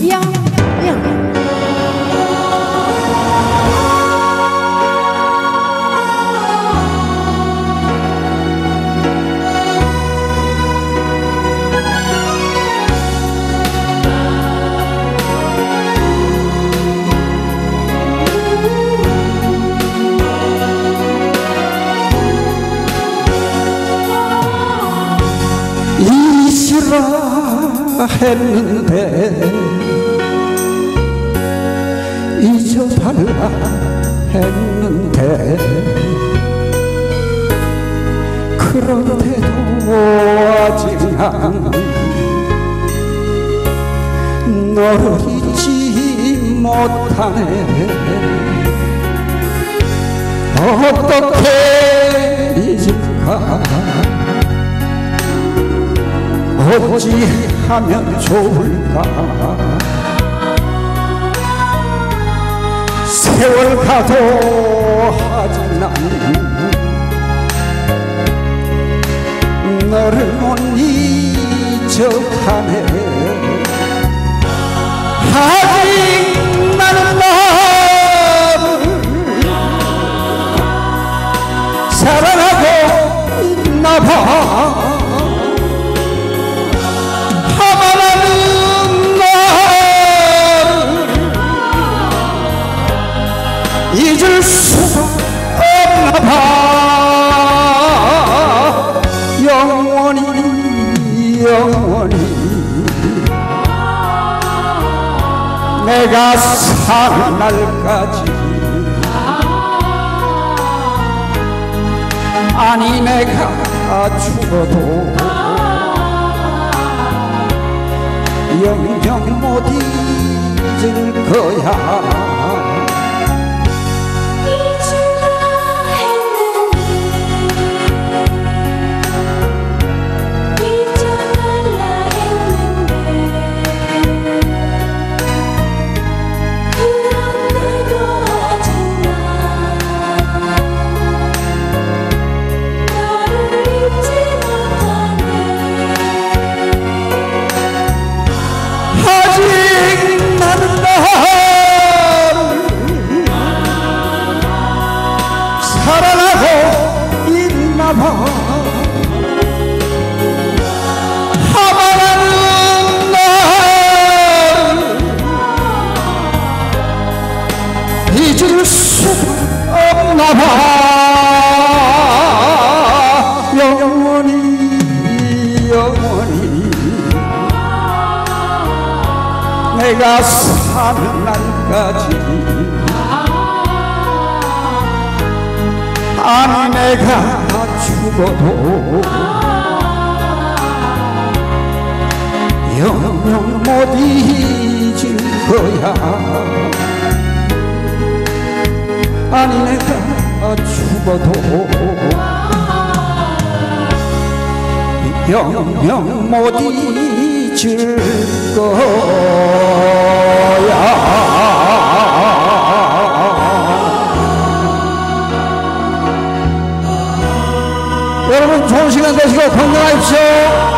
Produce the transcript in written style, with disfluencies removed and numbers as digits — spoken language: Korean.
영영 잊으라 했는데 잊어달라 했는데 그런데도 아직 난 너를 잊지 못하네. 어떻게 잊을까? 어찌하면 좋을까? 세월 가도 아직 난 너를 못 잊어가네. 아직 나는 너를 사랑하고 있나봐. 잊을 수가 없나봐. 영원히 내가 사는 날까지. 아니 내가 죽어도 영영 못 잊을 거야. 사랑하고 있나봐. 하마는 널 잊을 수가 없나봐. 영원히 내가 사는 날까지. 아니 내가 죽어도 영영 못 잊을 거야. 아니 내가 죽어도 영영 못 잊을 거야. 여러분 좋은 시간 되시고 건강하십시오.